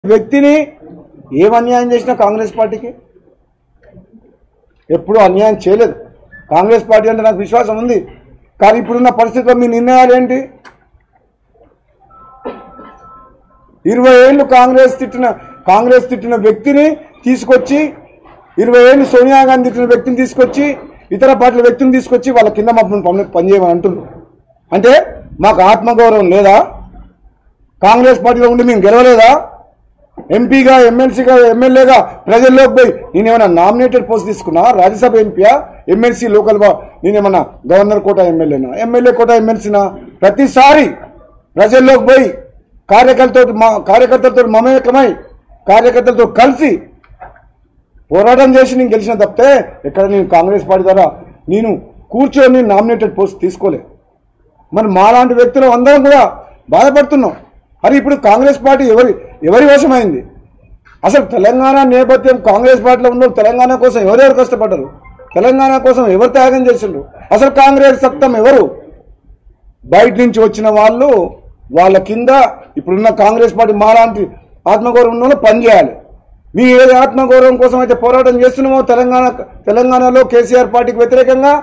వ్యక్తిని ఏం అన్యాయం చేసినా కాంగ్రెస్ పార్టీకి ఎప్పుడూ అన్యాయం చేయలేదు. కాంగ్రెస్ పార్టీ అంటే నాకు విశ్వాసం ఉంది. కానీ ఇప్పుడున్న పరిస్థితుల్లో మీ నిర్ణయాలు ఏంటి? 20 ఏళ్ళు కాంగ్రెస్ తిట్టిన వ్యక్తిని తీసుకొచ్చి 20 ఏళ్ళు సోనియా గాంధీ తిట్టిన వ్యక్తిని తీసుకొచ్చి ఇతర పార్టీల వ్యక్తిని తీసుకొచ్చి వాళ్ళ కింద మమ్మల్ని పనిచేయమని అంటున్నారు. అంటే మాకు ఆత్మగౌరవం లేదా? కాంగ్రెస్ పార్టీలో ఉండి మేము గెలవలేదా? ఎంపీగా, ఎమ్మెల్సీగా, ఎమ్మెల్యేగా ప్రజల్లోకి పోయి నేనేమన్నా నామినేటెడ్ పోస్ట్ తీసుకున్నా? రాజ్యసభ ఎంపీయా, ఎమ్మెల్సీ, లోకల్ నేనేమన్నా గవర్నర్ కోటా ఎమ్మెల్యేనా, ఎమ్మెల్యే కోటా ఎమ్మెల్సీనా? ప్రతిసారి ప్రజల్లోకి పోయి కార్యకర్తలతో మమేకమై కార్యకర్తలతో కలిసి పోరాటం చేసి నేను గెలిచిన తప్పితే ఎక్కడ నేను కాంగ్రెస్ పార్టీ ద్వారా నేను కూర్చొని నామినేటెడ్ పోస్ట్ తీసుకోలే. మరి మాలాంటి వ్యక్తులు అందరం కూడా బాధపడుతున్నాం. మరి ఇప్పుడు కాంగ్రెస్ పార్టీ ఎవరి వశమైంది? అసలు తెలంగాణ నేపథ్యం కాంగ్రెస్ పార్టీలో ఉన్న తెలంగాణ కోసం ఎవరెవరు కష్టపడ్డారు? తెలంగాణ కోసం ఎవరు త్యాగం చేసిండ్రు? అసలు కాంగ్రెస్ సత్తం ఎవరు? బయట నుంచి వచ్చిన వాళ్ళు వాళ్ళ కింద ఇప్పుడున్న కాంగ్రెస్ పార్టీ మాలాంటి ఆత్మగౌరవం ఉన్న వాళ్ళు పనిచేయాలి. మీ ఏది ఆత్మగౌరవం కోసం అయితే పోరాటం చేస్తున్నామో తెలంగాణలో కేసీఆర్ పార్టీకి వ్యతిరేకంగా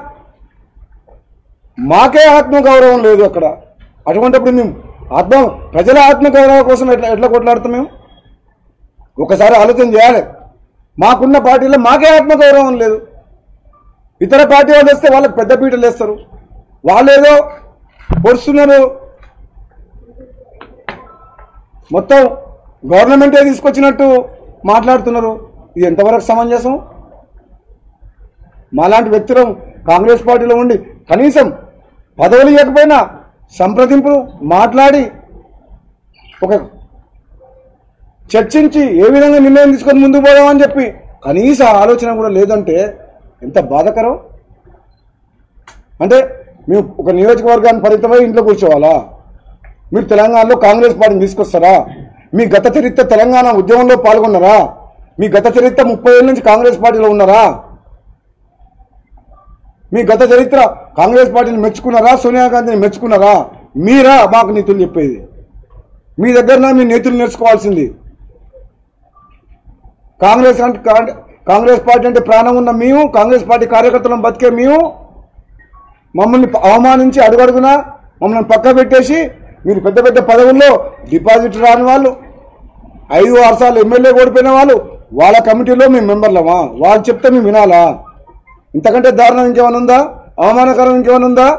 మాకే ఆత్మగౌరవం లేదు అక్కడ. అటువంటిప్పుడు మేము ప్రజల ఆత్మగౌరవం కోసం ఎట్లా కొట్లాడుతాం? మేము ఒకసారి ఆలోచన చేయాలి. మాకున్న పార్టీలో మాకే ఆత్మగౌరవం లేదు. ఇతర పార్టీ వాళ్ళు వస్తే వాళ్ళకి పెద్ద పీటలు వేస్తారు. వాళ్ళు ఏదో పొడుస్తున్నారు, మొత్తం గవర్నమెంటే తీసుకొచ్చినట్టు మాట్లాడుతున్నారు. ఇది ఎంతవరకు సమంజసం? మాలాంటి వ్యక్తులు కాంగ్రెస్ పార్టీలో ఉండి కనీసం పదవులు ఇవ్వకపోయినా సంప్రదింపులు మాట్లాడి ఒక చర్చించి ఏ విధంగా నిర్ణయం తీసుకొని ముందుకు పోదామని చెప్పి కనీస ఆలోచన కూడా లేదంటే ఎంత బాధకరం. అంటే మేము ఒక నియోజకవర్గాన్ని పరిమితమై ఇంట్లో కూర్చోవాలా? మీరు తెలంగాణలో కాంగ్రెస్ పార్టీని తీసుకొస్తారా? మీ గత చరిత్ర తెలంగాణ ఉద్యమంలో పాల్గొన్నారా? మీ గత చరిత్ర 30 ఏళ్ళ నుంచి కాంగ్రెస్ పార్టీలో ఉన్నారా? మీ గత చరిత్ర కాంగ్రెస్ పార్టీని మెచ్చుకున్నారా? సోనియా గాంధీని మెచ్చుకున్నారా? మీరా మాకు నీతులు చెప్పేది? మీ దగ్గర మీ నీతులు నేర్చుకోవాల్సింది. కాంగ్రెస్ పార్టీ అంటే ప్రాణం ఉన్న మేము, కాంగ్రెస్ పార్టీ కార్యకర్తలను బతికే మేము మమ్మల్ని అవమానించి అడుగడుగునా మమ్మల్ని పక్క పెట్టేసి మీరు పెద్ద పెద్ద పదవుల్లో డిపాజిట్ రాని వాళ్ళు, 5-6 సార్లు ఎమ్మెల్యే ఓడిపోయిన వాళ్ళు, వాళ్ళ కమిటీలో మేము మెంబర్లమా? వాళ్ళు చెప్తే మేము వినాలా? ఇంతకంటే దారుణం ఇంకేమైనా ఉందా? అవమానకరం ఇంకేమైనా ఉందా?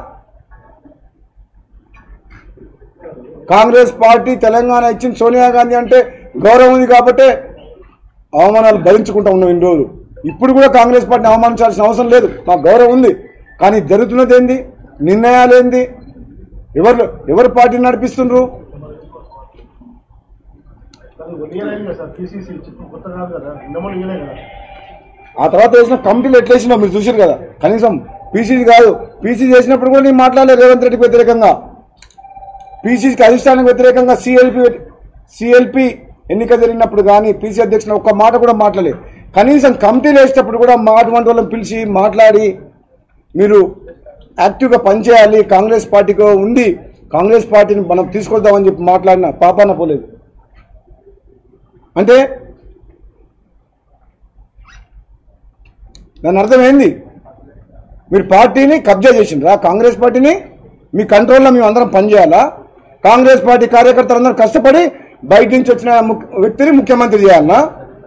కాంగ్రెస్ పార్టీ తెలంగాణ ఇచ్చిన సోనియా గాంధీ అంటే గౌరవం ఉంది కాబట్టి అవమానాలు భరించుకుంటా ఉన్నాం ఇన్ని రోజులు. ఇప్పుడు కూడా కాంగ్రెస్ పార్టీని అవమానించాల్సిన అవసరం లేదు, మాకు గౌరవం ఉంది. కానీ జరుగుతున్నది ఏంది? నిర్ణయాలు ఏంది? ఎవరు పార్టీని నడిపిస్తుండ్రు? ఆ తర్వాత వేసిన కమిటీలు ఎట్లా వేసినా మీరు చూసారు కదా. కనీసం పీసీసీ కాదు, పీసీసీ చేసినప్పుడు కూడా నేను మాట్లాడలేదు రేవంత్ రెడ్డికి వ్యతిరేకంగా, పీసీసీకి అధిష్టానానికి వ్యతిరేకంగా. సిఎల్పి ఎన్నిక జరిగినప్పుడు కానీ పీసీ అధ్యక్షుడు ఒక్క మాట కూడా మాట్లాడలేదు. కనీసం కమిటీలు వేసేటప్పుడు కూడా అటువంటి వాళ్ళని పిలిచి మాట్లాడి మీరు యాక్టివ్గా పనిచేయాలి, కాంగ్రెస్ పార్టీకి ఉండి కాంగ్రెస్ పార్టీని మనం తీసుకొద్దామని చెప్పి మాట్లాడిన పాపాన పోలేదు. అంటే దాని అర్థం ఏంది? మీరు పార్టీని కబ్జా చేసిండ్రా? కాంగ్రెస్ పార్టీని మీ కంట్రోల్లో మేము అందరం పనిచేయాలా? కాంగ్రెస్ పార్టీ కార్యకర్తలందరూ కష్టపడి బయట నుంచి వచ్చిన వ్యక్తిని ముఖ్యమంత్రి చేయాలనా?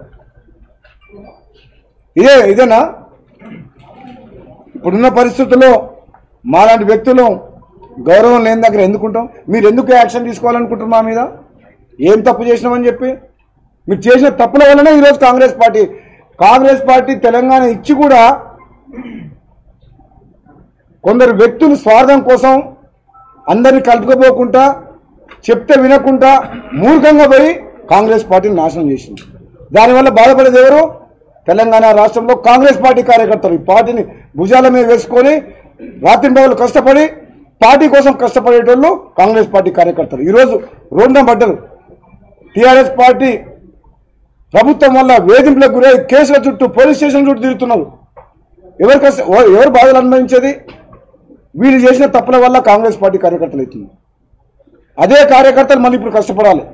ఇదేనా? ఇప్పుడున్న పరిస్థితుల్లో మాలాంటి వ్యక్తులు గౌరవం లేని దగ్గర ఎందుకుంటాం? మీరు ఎందుకు యాక్షన్ తీసుకోవాలనుకుంటారు మా మీద? ఏం తప్పు చేసినామని చెప్పి? మీరు చేసిన తప్పుల వల్లనే ఈరోజు కాంగ్రెస్ పార్టీ తెలంగాణ ఇచ్చి కూడా కొందరు వ్యక్తులు స్వార్థం కోసం అందరినీ కలుపుకోపోకుండా చెప్తే వినకుండా మూర్ఖంగా పోయి కాంగ్రెస్ పార్టీని నాశనం చేసింది. దానివల్ల బాధపడేది ఎవరు? తెలంగాణ రాష్ట్రంలో కాంగ్రెస్ పార్టీ కార్యకర్తలు. ఈ పార్టీని భుజాల మీద వేసుకొని రాత్రింబవళ్ళు కష్టపడి పార్టీ కోసం కష్టపడేటోళ్ళు కాంగ్రెస్ పార్టీ కార్యకర్తలు ఈరోజు రోడ్డున పడ్డరు. టీఆర్ఎస్ పార్టీ ప్రభుత్వం వల్ల వేధింపులకు గురై కేసుల చుట్టూ, పోలీస్ స్టేషన్ చుట్టూ తిరుగుతున్నారు. ఎవరు బాధలు అనుభవించేది? వీళ్ళు చేసిన తప్పుల వల్ల కాంగ్రెస్ పార్టీ కార్యకర్తలు అవుతుంది. అదే కార్యకర్తలు మళ్ళీ ఇప్పుడు కష్టపడాలి.